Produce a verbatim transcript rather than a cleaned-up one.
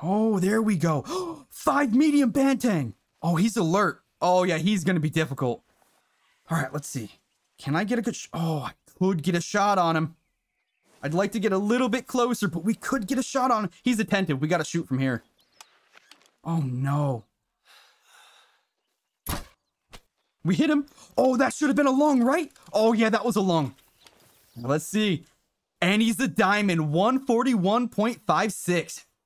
Oh, there we go. Five medium banteng. Oh, he's alert. Oh, yeah, he's going to be difficult. All right, let's see. Can I get a good... Sh oh, I could get a shot on him. I'd like to get a little bit closer, but we could get a shot on him. He's attentive. We got to shoot from here. Oh, no. We hit him. Oh, that should have been a lung, right? Oh, yeah, that was a lung. Let's see. And he's a diamond. one forty-one point five six.